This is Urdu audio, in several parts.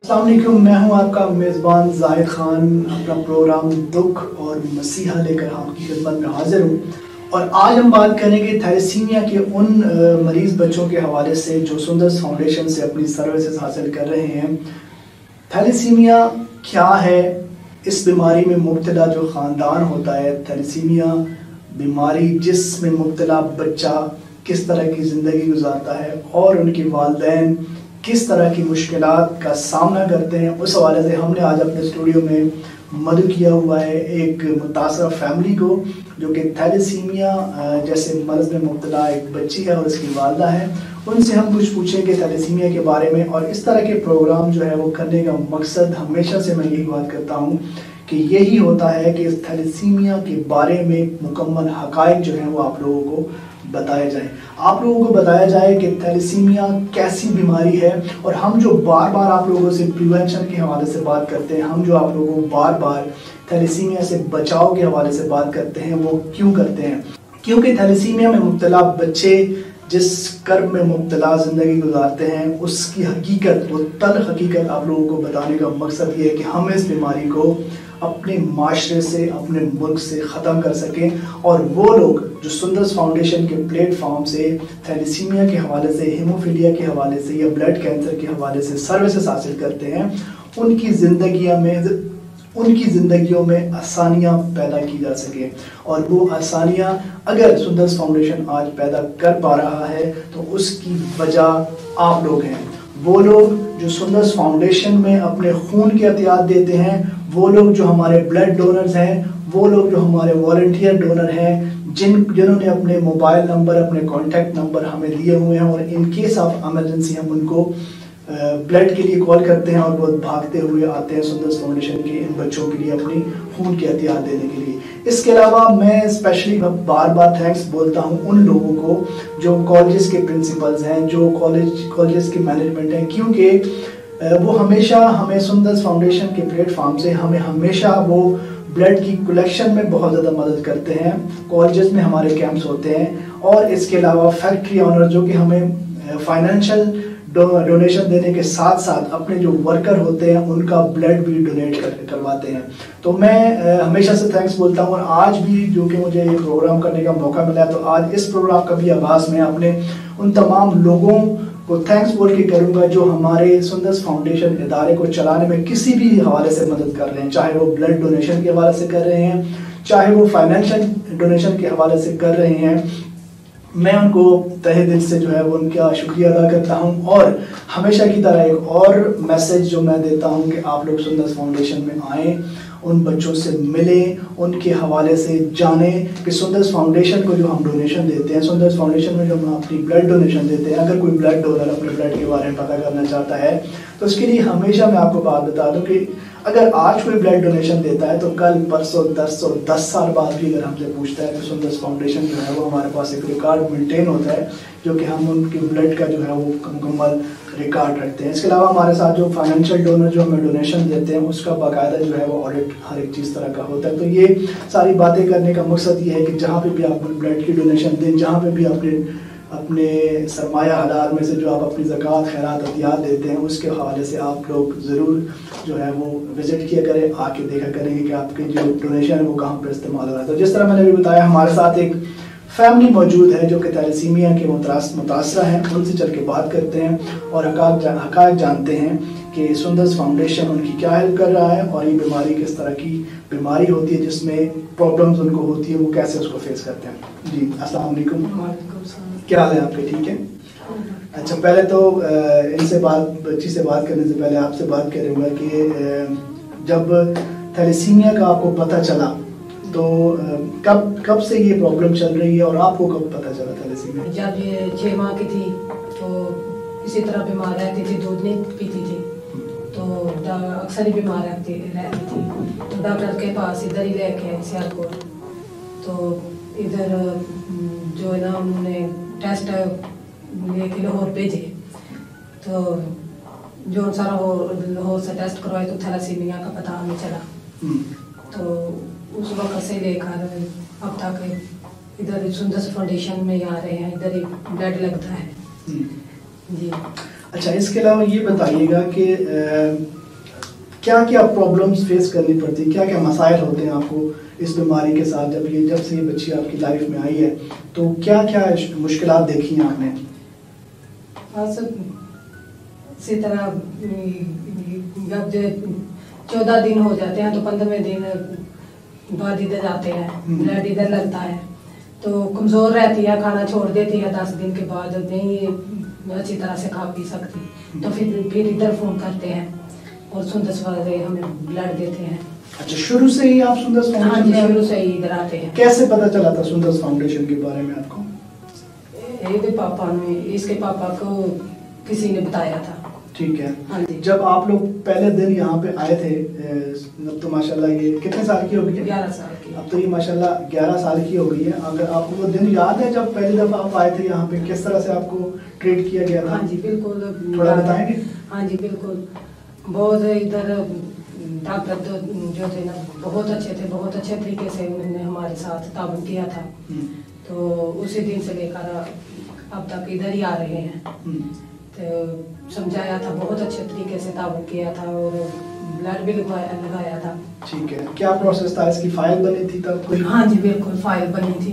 السلام علیکم، میں ہوں آپ کا میزبان زاہد خان، اپنا پروگرام دکھ اور مسیحا لے کر آپ کی خدمت میں حاضر ہوں. اور آج ہم بات کریں گے تھیلیسیمیا کے ان مریض بچوں کے حوالے سے جو سندرس فاؤنڈیشن سے اپنی سروسز حاصل کر رہے ہیں. تھیلیسیمیا کیا ہے؟ اس بیماری میں مبتلا جو خاندان ہوتا ہے، تھیلیسیمیا بیماری جس میں مبتلا بچہ کس طرح کی زندگی گزارتا ہے اور ان کے والدین کس طرح کی مشکلات کا سامنا کرتے ہیں، اس حوالے سے ہم نے آج اپنے اسٹوڈیو میں مدعو کیا ہوا ہے ایک متاثرہ فیملی کو جو کہ تھیلیسیمیا جیسے مرض میں مبتلا ایک بچی ہے اور اس کی والدہ ہے. ان سے ہم کچھ پوچھیں گے تھیلیسیمیا کے بارے میں. اور اس طرح کے پروگرام جو ہے وہ کرنے کا مقصد ہمیشہ سے میں یہی بات کرتا ہوں کہ یہی ہوتا ہے کہ اس تھیلیسیمیا کے بارے میں مکمل حقائق جو ہیں وہ آپ لوگوں کو بتایا جائے. آپ لوگوں کو بتایا جائے کہ تھیلیسیمیا کیسی بیماری ہے. اور ہم جو بار بار آپ لوگوں سے پریونشن کے حوالے سے بات کرتے ہیں، ہم جو آپ لوگوں کو بار بار تھیلیسیمیا سے بچاؤ کے حوالے سے بات کرتے ہیں، وہ کیوں کرتے ہیں؟ کیونکہ تھیلیسیمیا میں مبتلا بچے جس کرب میں مبتلا زندگی گزارتے ہیں، اس کی حقیقت، وہ تلخ حقیقت آپ لوگوں کو بتانے کا مقصد یہ ہے کہ ہم اس بیماری کو اپنے معاشرے سے، اپنے ملک سے ختم کر سکیں. اور وہ لوگ جو سندرس فاؤنڈیشن کے پلیٹ فارم سے تھیلیسیمیا کے حوالے سے، ہیموفیلیا کے حوالے سے یا بلڈ کینسر کے حوالے سے سروسز حاصل کرتے ہیں، ان کی زندگیوں میں آسانیاں پیدا کی جا سکیں. اور وہ آسانیاں اگر سندرس فاؤنڈیشن آج پیدا کر پا رہا ہے تو اس کی وجہ آپ لوگ ہیں. وہ لوگ جو سندرس فاؤنڈیشن میں اپنے خون کے عطیات دیتے ہیں، وہ لوگ جو ہمارے بلڈ ڈونرز ہیں، وہ لوگ جو ہمارے والنٹیئر ڈونر ہیں، جنہوں نے اپنے موبائل نمبر، اپنے کانٹیکٹ نمبر ہمیں دیے ہوئے ہیں. اور ان کیس آف ایمرجنسی ہم ان کو بلڈ کے لیے کال کرتے ہیں اور وہ بھاگتے ہوئے آتے ہیں سندرس فاؤنڈیشن کے ان بچوں کے لیے اپنی خون کے عطیات دینے کے لیے. اس کے علاوہ میں اسپیشلی بار بار تھینکس بولتا ہوں ان لوگوں کو جو کالجز کے پرنسپلز ہیں، جو کالجز کے مینجمنٹ ہیں، کیونکہ وہ ہمیشہ ہمیں سندرس فاؤنڈیشن کے پلیٹ فارم سے ہمیشہ وہ بلڈ کی کلیکشن میں بہت زیادہ مدد کرتے ہیں. کالجز میں ہمارے کیمپس ہوتے ہیں. اور اس کے علاوہ فیکٹری آنر جو کہ ہمیں فائنینشیل ڈونیشن دینے کے ساتھ ساتھ اپنے جو ورکر ہوتے ہیں ان کا بلڈ بھی ڈونیٹ کرواتے ہیں. تو میں ہمیشہ سے تھینکس بولتا ہوں. اور آج بھی جو کہ مجھے یہ پروگرام کرنے کا موقع ملا تو آج اس پروگرام کا بھی آغاز میں اپنے ان تمام لوگوں کو تھینکس بول کے کروں گا جو ہمارے سندرس فاؤنڈیشن ادارے کو چلانے میں کسی بھی حوالے سے مدد کر رہے ہیں، چاہے وہ بلڈ ڈونیشن کے حوالے سے کر رہے ہیں، چاہے وہ فائنینشیل ڈونیشن کے حوالے سے کر رہے ہیں. میں ان کو تہہ دل سے جو ہے وہ ان کا شکریہ ادا کرتا ہوں. اور ہمیشہ کی طرح ایک اور میسج جو میں دیتا ہوں کہ آپ لوگ سندرس فاؤنڈیشن میں آئیں، ان بچوں سے ملیں، ان کے حوالے سے جانیں کہ سندرس فاؤنڈیشن کو جو ہم ڈونیشن دیتے ہیں، سندرس فاؤنڈیشن میں جو ہم اپنی بلڈ ڈونیشن دیتے ہیں، اگر کوئی بلڈ ڈونر اپنے بلڈ کے بارے میں پتہ کرنا چاہتا ہے تو اس کے لیے ہمیشہ میں آپ کو بات بتا دوں کہ اگر آج کوئی بلڈ ڈونیشن دیتا ہے تو کل پرسوں 10 سال بعد بھی اگر ہم سے پوچھتا ہے تو سندرس فاؤنڈیشن جو ہے وہ ہمارے پاس ایک ریکارڈ مینٹین ہوتا ہے جو کہ ہم ان کے بلڈ کا جو ہے وہ مکمل ریکارڈ رکھتے ہیں. اس کے علاوہ ہمارے ساتھ جو فائنینشیل ڈونر جو ہمیں ڈونیشن دیتے ہیں اس کا باقاعدہ جو ہے وہ آڈٹ ہر ایک چیز طرح کا ہوتا ہے. تو یہ ساری باتیں کرنے کا مقصد یہ ہے کہ جہاں پہ بھی آپ بلڈ کی ڈونیشن دیں، جہاں پہ بھی اپنے سرمایہ حلال میں سے جو آپ اپنی زکوٰۃ، خیرات، عطیات دیتے ہیں، اس کے حوالے سے آپ لوگ ضرور جو ہے وہ وزٹ کیا کریں، آ کے دیکھا کریں گے کہ آپ کے جو ڈونیشن ہے وہ کہاں پر استعمال ہو رہا ہے. تو جس طرح میں نے بھی بتایا ہمارے ساتھ ایک فیملی موجود ہے جو کہ تھیلیسیمیا کے متاثرہ ہیں. ان سے چل کے بات کرتے ہیں اور حقائق جانتے ہیں کہ سندرس فاؤنڈیشن ان کی کیا ہیلپ کر رہا ہے اور یہ بیماری کس طرح کی بیماری ہوتی ہے جس میں پرابلمز ان کو ہوتی ہے، وہ کیسے اس کو فیس کرتے ہیں. جی السلام علیکم. کیا حال ہے آپ کے؟ ٹھیک ہے. اچھا، پہلے تو بچی سے بات کرنے سے پہلے آپ سے بات کروں گا کہ جب تھیلیسیمیا کا آپ کو پتہ چلا تو کب سے یہ پرابلم چل رہی ہے اور آپ کو کب پتہ چلا تھیلیسیمیا؟ جب یہ 6 ماہ کی تھی تو اسی طرح بیمار رہتی تھی، دودھ نہیں پیتی تھی تو اکثر ہی بیمار رہتی تھی. تو ڈاکٹر کے پاس ادھر ہی لے کے سیالکوٹ، تو ادھر جو ہے نا انہوں نے ٹیسٹ لے کے لاہور بھیجے تو جو سارا لاہور سے ٹیسٹ کروائے تو تھیلیسیمیا کا پتہ ہمیں چلا. تو اس وقت سے لے کر اب تک ادھر سندرس فاؤنڈیشن میں آ رہے ہیں، ادھر ہی بلڈ لگتا ہے. جی اچھا، اس کے علاوہ یہ بتائیے گا کہ کیا کیا پرابلمس فیس کرنی پڑتی ہیں, کیا کیا مسائل ہوتے ہیں آپ کو اس بیماری کے ساتھ جب سے یہ بچی آپ کی لائف میں آئی ہے, تو کیا کیا مشکلات دیکھی ہیں آپ نے؟ بس اسی طرح جب 14 دن ہو جاتے ہیں تو 15ویں دن بعد ادھر آتے ہیں, بلڈ ادھر لگتا ہے تو کمزور رہتی ہے, کھانا چھوڑ دیتی ہے 10 دن کے بعد, نہیں اچھی طرح سے کھا پی سکتی, تو پھر ادھر فون کرتے ہیں اور سندس والے ہمیں بلڈ دیتے ہیں. اچھا, شروع سے ہی آپ سندس فاؤنڈیشن؟ ہاں, شروع سے ہی ادھر آتے ہیں. کیسے پتا چلا تھا سندس فاؤنڈیشن کے بارے میں آپ کو؟ پاپا نے, اس کے پاپا کو کسی نے بتایا تھا. ٹھیک ہے. ہاں جی. جب آپ لوگ پہلے دن یہاں پہ آئے تھے, اب تو ماشاءاللہ یہ کتنے سال کی ہو گئی ہے؟ 11 سال کی. اب تو یہ ماشاءاللہ 11 سال کی ہو گئی ہے. اگر آپ کو وہ دن یاد ہے جب پہلی دفعہ آپ آئے تھے یہاں پہ, کس طرح سے آپ کو ٹریٹ کیا گیا تھا؟ ہاں جی بالکل, تھوڑا بتائیں گے؟ ہاں جی بالکل. بہت ادھر ڈاکٹر جو تھے نا بہت اچھے تھے, بہت اچھے طریقے سے انہوں نے ہمارے ساتھ تعاون کیا تھا. تو اسی دن سے لے کر اب تک ادھر ہی آ رہے ہیں. تو سمجھایا تھا, بہت اچھے طریقے سے تعاون کیا تھا اور بلڈ بھی لگایا تھا. ٹھیک ہے. کیا پروسیس تھا, اس کی فائل بنی تھی تب کوئی؟ ہاں جی بالکل فائل بنی تھی,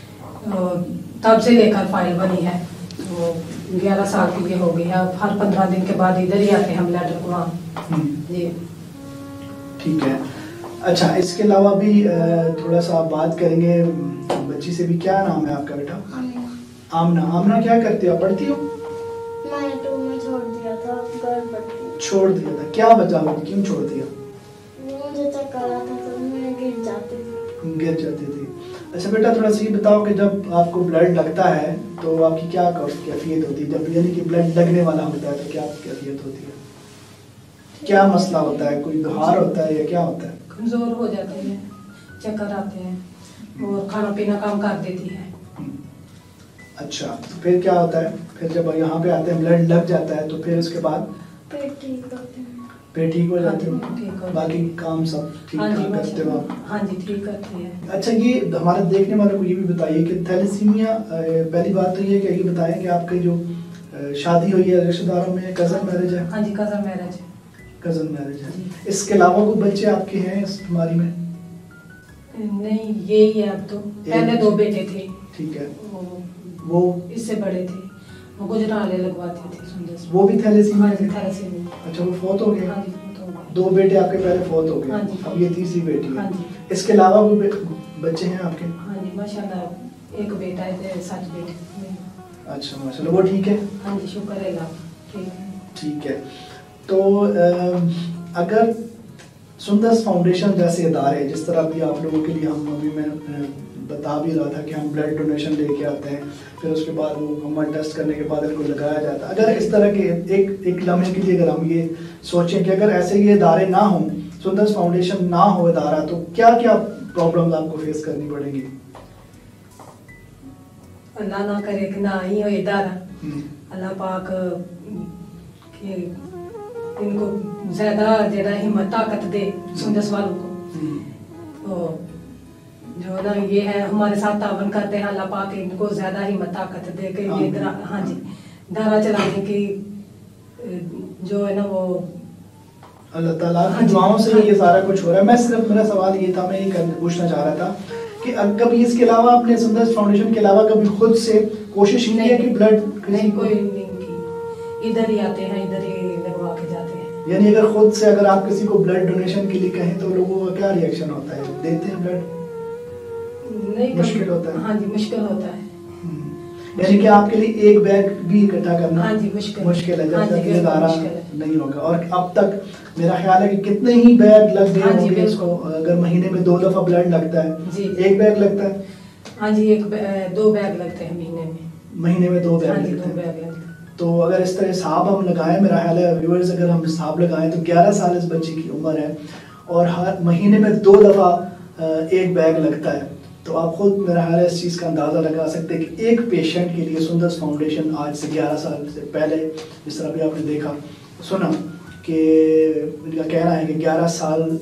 تب سے لے کر فائل بنی ہے. تو 11 سال کی یہ ہو گئی ہے. اب ہر 15 دن کے بعد ادھر ہی آتے ہیں ہم بلڈ رکھوانے. جی ٹھیک ہے. اچھا, اس کے علاوہ بھی تھوڑا سا بات کریں گے بچی سے بھی. کیا نام ہے آپ کا بیٹا؟ آمنہ. آمنہ کیا کرتی ہو, پڑھتی ہو؟ میں 2 میں چھوڑ دیا تھا, گھر پڑھتی. چھوڑ دیا تھا, کیا وجہ ہوگی, کیوں چھوڑ دیا؟ مجھے چکر آتا تھا, میں گر جاتی تھی. اچھا بیٹا, تھوڑا سا یہ بتاؤ کہ جب آپ کو بلڈ لگتا ہے تو آپ کی کیا کیفیت ہوتی ہے؟ جب یعنی کہ بلڈ لگنے والا ہوتا ہے تو کیا کیفیت ہوتی ہے؟ کیا مسئلہ ہوتا ہے, کوئی بخار ہوتا ہے یا کیا ہوتا ہے؟ کمزور ہو جاتے ہیں, چکر آتے ہیں اور کھانا پینا کم کر دیتی ہے. اچھا, تو پھر کیا ہوتا ہے؟ پھر جب یہاں پہ آتے ہیں بلڈ لگ جاتا ہے تو پھر اس کے بعد پیٹ ٹھیک ہوتے ہیں. پیٹ ٹھیک ہو جاتے ہو, باقی کام سب ٹھیک ٹھاک کرتے ہو آپ؟ ہاں جی ٹھیک کرتے ہیں. اچھا, یہ ہمارے دیکھنے والوں کو یہ بھی بتائیے کہ تھیلیسیمیا, پہلی بات تو یہ کہ یہ بتائیں کہ آپ کی جو شادی ہوئی ہے رشتہ داروں میں کزن میرج ہے؟ ہاں جی کزن میرج ہے. کزن میرج ہے. اس کے علاوہ کوئی بچے آپ کے ہیں اس بیماری میں؟ نہیں, یہی ہے. اب تو پہلے 2 بیٹے تھے. ٹھیک ہے. وہ اس سے بڑے تھے, وہ گجرالے لگواتے تھے. وہ بھی تھیلیسیمیا تھے؟ اچھا, وہ فوت ہو گئے. 2 بیٹے آپ کے پہلے فوت ہو گئے, اب یہ تیسری بیٹی ہے. اس کے علاوہ کوئی بچے ہیں آپ کے؟ ہاں جی ماشاءاللہ ایک بیٹا ہے, 7 بیٹے. اچھا ماشاءاللہ, وہ ٹھیک ہے؟ ہاں جی شکر ہے اللہ. ٹھیک ہے. تو اگر سندس فاؤنڈیشن جیسے ادارے, جس طرح بھی آپ لوگوں کے لیے ہم ابھی میں بتا بھی رہا تھا کہ ہم بلڈ ڈونیشن لے کے آتے ہیں, پھر اس کے بعد وہ ہمارا ٹیسٹ کرنے کے بعد ان کو لگایا جاتا ہے. اگر اس طرح کے ایک لمحے کے لیے اگر ہم یہ سوچیں کہ اگر ایسے یہ ادارے نہ ہوں, سندس فاؤنڈیشن نہ ہو ادارہ, تو کیا کیا پرابلمز آپ کو فیس کرنی پڑیں گی؟ اللہ نہ کرے کہ نہ ہی ہو ادارہ. اللہ پاک کہ ان کو زیادہ ہمت طاقت دے سندس والوں کو. تو جو نا یہ ہے ہمارے ساتھ تعاون کرتے ہیں, اللہ پاک ان کو زیادہ ہمت طاقت دے کہ یہ ہاں جی ادارہ چلانے کی جو ہے نا وہ اللہ تعالیٰ کی دعاؤں سے یہ سارا کچھ ہو رہا ہے. میں صرف, میرا سوال یہ تھا, میں یہ پوچھنا چاہ رہا تھا کہ کبھی اس کے علاوہ آپ نے سندس فاؤنڈیشن کے علاوہ کبھی خود سے کوشش کی ہے کہ بلڈ؟ نہیں, کوئی نہیں کی. ادھر ہی آتے ہیں, ادھر ہی لگوا کے جاتے ہیں. یعنی اگر خود سے اگر آپ کسی کو بلڈ ڈونیشن کے لیے کہیں تو لوگوں کا کیا ری ایکشن ہوتا ہے, دیتے ہیں بلڈ؟ نہیں, مشکل ہوتا ہے. ہاں جی مشکل ہوتا ہے. یعنی کہ آپ کے لیے ایک بیگ بھی اکٹھا کرنا ہاں جی مشکل ہے جب تک یہ ادارہ نہیں ہوگا. اور اب تک میرا خیال ہے کہ کتنے ہی بیگ لگ گئے ہوں گے اس کو. اگر مہینے میں 2 دفعہ بلڈ لگتا ہے, 1 بیگ لگتا ہے؟ ہاں جی 2 بیگ لگتے ہیں مہینے میں 2 بیگ لگتے ہیں. تو اگر اس طرح حساب ہم لگائیں, میرا خیال ہے ویورز اگر ہم حساب لگائیں تو 11 سال اس بچی کی عمر ہے اور ہر مہینے میں 2 دفعہ 1 بیگ لگتا ہے. تو آپ خود میرا خیال ہے اس چیز کا اندازہ لگا سکتے ہیں کہ ایک پیشنٹ کے لیے سندس فاؤنڈیشن آج سے 11 سال سے پہلے, جس طرح بھی آپ نے دیکھا سنا کہ ان کا کہنا ہے کہ 11 سال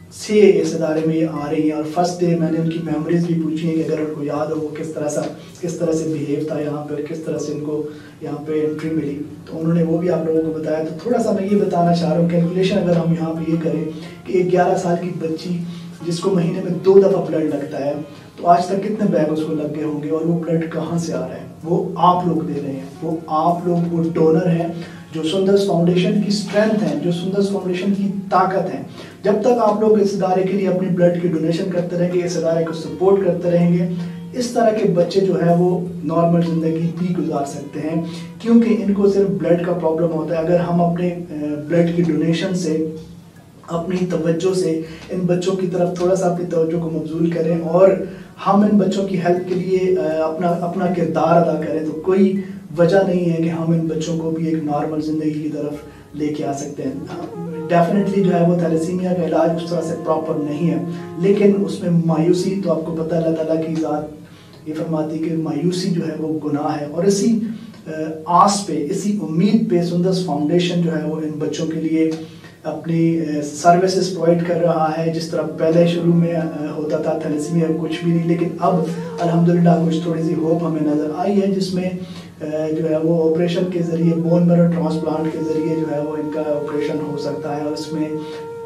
سے اس ادارے میں یہ آ رہی ہیں, اور فرسٹ ڈے میں نے ان کی میموریز بھی پوچھی ہیں کہ اگر ان کو یاد ہو وہ کس طرح سے بیہیو تھا یہاں پہ, کس طرح سے ان کو یہاں پہ انٹری ملی, تو انہوں نے وہ بھی آپ لوگوں کو بتایا. تو تھوڑا سا میں یہ بتانا چاہ رہا ہوں, کیلکولیشن اگر ہم یہاں پہ یہ کریں کہ ایک 11 سال کی بچی جس کو مہینے میں 2 دفعہ بلڈ لگتا ہے, تو آج تک کتنے بیگ اس کو لگ گئے ہوں گے, اور وہ بلڈ کہاں سے آ رہا ہے؟ وہ آپ لوگ دے رہے ہیں, وہ آپ لوگ وہ ڈونر ہیں جو سندرس فاؤنڈیشن کی اسٹرینتھ ہے, جو سندرس فاؤنڈیشن کی طاقت ہے. جب تک آپ لوگ اس ادارے کے لیے اپنی بلڈ کی ڈونیشن کرتے رہیں گے, اس ادارے کو سپورٹ کرتے رہیں گے, اس طرح کے بچے جو ہے وہ نارمل زندگی بھی گزار سکتے ہیں, کیونکہ ان کو صرف بلڈ کا پرابلم ہوتا ہے. اگر ہم اپنے بلڈ کی ڈونیشن سے, اپنی توجہ سے ان بچوں کی طرف تھوڑا سا اپنی توجہ کو مبذول کریں اور ہم ان بچوں کی ہیلپ کے لیے اپنا کردار ادا کریں, تو کوئی وجہ نہیں ہے کہ ہم ان بچوں کو بھی ایک نارمل زندگی کی طرف لے کے آ سکتے ہیں. ڈیفینیٹلی جو ہے وہ تھیلیسیمیا کا علاج اس طرح سے پراپر نہیں ہے, لیکن اس میں مایوسی, تو آپ کو پتہ اللہ تعالیٰ کی ذات یہ فرماتی کہ مایوسی جو ہے وہ گناہ ہے. اور اسی آس پہ, اسی امید پہ سندرس فاؤنڈیشن جو ہے وہ ان بچوں کے لیے اپنی سروسز پرووائڈ کر رہا ہے. جس طرح پہلے شروع میں ہوتا تھا تھیلیسیمیا کچھ بھی نہیں, لیکن اب الحمدللہ کچھ تھوڑی سی ہوپ ہمیں نظر آئی ہے, جس میں جو ہے وہ آپریشن کے ذریعے, بون میرو ٹرانسپلانٹ کے ذریعے جو ہے وہ ان کا آپریشن ہو سکتا ہے. اور اس میں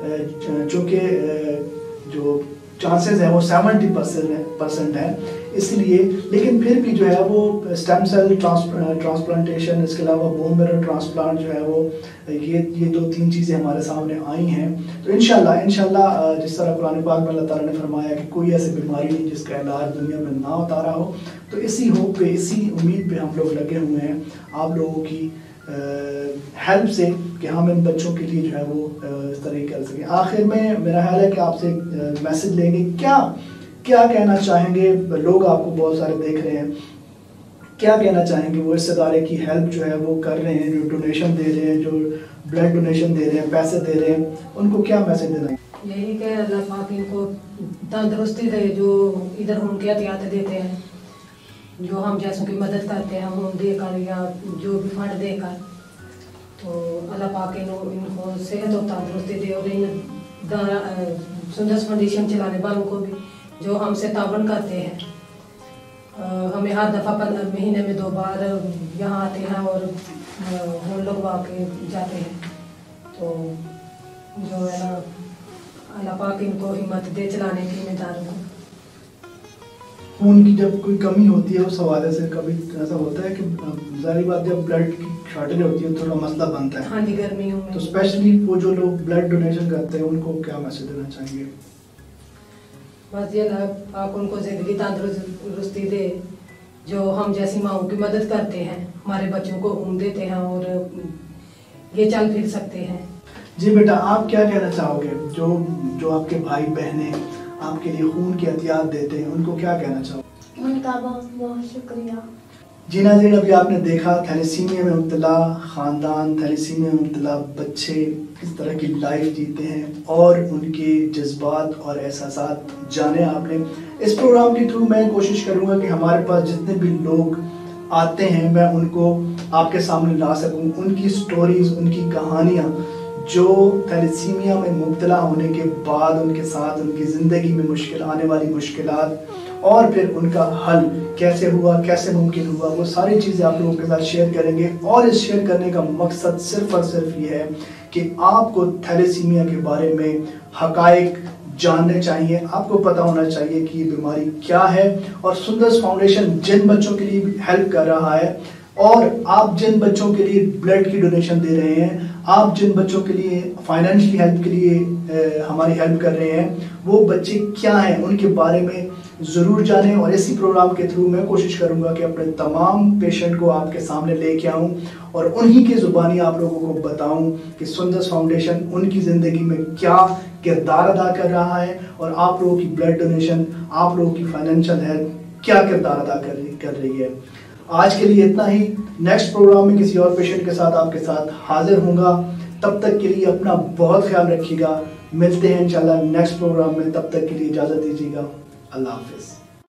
چونکہ جو چانسز ہیں وہ 70% ہیں, اس لیے, لیکن پھر بھی جو ہے وہ اسٹیم سیل ٹرانسپلانٹیشن, اس کے علاوہ بون میرو ٹرانسپلانٹ جو ہے وہ یہ 2-3 چیزیں ہمارے سامنے آئی ہیں. تو انشاءاللہ جس طرح قرآن پاک میں اللہ تعالیٰ نے فرمایا کہ کوئی ایسی بیماری نہیں جس کا علاج دنیا میں نہ اتارا ہو, تو اسی ہوپ پہ, اسی امید پہ ہم لوگ لگے ہوئے ہیں آپ لوگوں کی ہیلپ سے کہ ہم ان بچوں کے لیے جو ہے وہ اس طرح کر سکیں. آخر میں میرا خیال ہے کہ آپ سے میسج لیں گے, کیا کہنا چاہیں گے لوگ, آپ کو بہت سارے دیکھ رہے ہیں, کیا کہنا چاہیں گے وہ اس ادارے کی ہیلپ جو ہے وہ کر رہے ہیں, جو ڈونیشن دے رہے ہیں, جو بلڈ ڈونیشن دے رہے ہیں, پیسے دے رہے ہیں, ان کو کیا میسج دینا ہے؟ یہی کہ اللہ پاک ان کو تندرستی دے, جو ادھر ان کے احتیاط دیتے ہیں, جو ہم جیسوں کی مدد کرتے ہیں ہم دے کر یا جو بھی فنڈ دے کر, تو اللہ پاک ان کو صحت اور تندرستی دے. اور ان سندرس فاؤنڈیشن چلانے والوں کو بھی جو ہم سے تعاون کرتے ہیں, ہمیں ہر دفعہ مہینے میں 2 بار یہاں آتے ہیں اور ہم لوگ آ کے جاتے ہیں. تو جو ہے نا اللہ پاک ان کو ہمت دے چلانے کی اداروں کو. خون کی جب کوئی کمی ہوتی ہے اس حوالے سے کبھی ایسا ہوتا ہے کہ ظاہری بات جب بلڈ کی شارٹیج ہوتی ہے تھوڑا مسئلہ بنتا ہے. ہاں جی, گرمیوں میں. تو اسپیشلی وہ جو لوگ بلڈ ڈونیشن کرتے ہیں ان کو کیا میسج دینا چاہیں گے؟ بس یہ اللہ پاک ان کو زندگی تندرستی دے, جو ہم جیسی ماؤں کی مدد کرتے ہیں, ہمارے بچوں کو اون دیتے ہیں اور یہ چل پھر سکتے ہیں. جی بیٹا, آپ کیا کہنا چاہو گے جو آپ کے بھائی بہنیں آپ کے لیے خون کی احتیاط دیتے ہیں, ان کو کیا کہنا چاہو گے؟ ان کا بہت بہت شکریہ. جی ناظرین, ابھی آپ نے دیکھا تھیلیسیمیا میں مبتلا خاندان, تھیلیسیمیا میں مبتلا بچے کس طرح کی لائف جیتے ہیں اور ان کے جذبات اور احساسات جانے آپ نے. اس پروگرام کے تھرو میں کوشش کروں گا کہ ہمارے پاس جتنے بھی لوگ آتے ہیں میں ان کو آپ کے سامنے لا سکوں, ان کی سٹوریز, ان کی کہانیاں, جو تھیلیسیمیا میں مبتلا ہونے کے بعد ان کے ساتھ ان کی زندگی میں آنے والی مشکلات اور پھر ان کا حل کیسے ہوا, کیسے ممکن ہوا, وہ ساری چیزیں آپ لوگوں کے ساتھ شیئر کریں گے. اور اس شیئر کرنے کا مقصد صرف اور صرف یہ ہے کہ آپ کو تھیلیسیمیا کے بارے میں حقائق جاننے چاہیے, آپ کو پتہ ہونا چاہیے کہ یہ بیماری کیا ہے, اور سندرس فاؤنڈیشن جن بچوں کے لیے ہیلپ کر رہا ہے, اور آپ جن بچوں کے لیے بلڈ کی ڈونیشن دے رہے ہیں, آپ جن بچوں کے لیے فائنینشلی ہیلپ کے لیے ہماری ہیلپ کر رہے ہیں, وہ بچے کیا ہیں ان کے بارے میں ضرور جانیں. اور اسی پروگرام کے تھرو میں کوشش کروں گا کہ اپنے تمام پیشنٹ کو آپ کے سامنے لے کے آؤں اور انہی کی زبانی آپ لوگوں کو بتاؤں کہ سندرس فاؤنڈیشن ان کی زندگی میں کیا کردار ادا کر رہا ہے, اور آپ لوگوں کی بلڈ ڈونیشن, آپ لوگوں کی فائنینشل ہیلپ کیا کردار ادا کر رہی ہے. آج کے لیے اتنا ہی. نیکسٹ پروگرام میں کسی اور پیشنٹ کے ساتھ آپ کے ساتھ حاضر ہوں گا. تب تک کے لیے اپنا بہت خیال رکھیے گا. ملتے ہیں انشاءاللہ نیکسٹ پروگرام میں. تب تک کے لیے اجازت دیجیے گا. اللہ حافظ.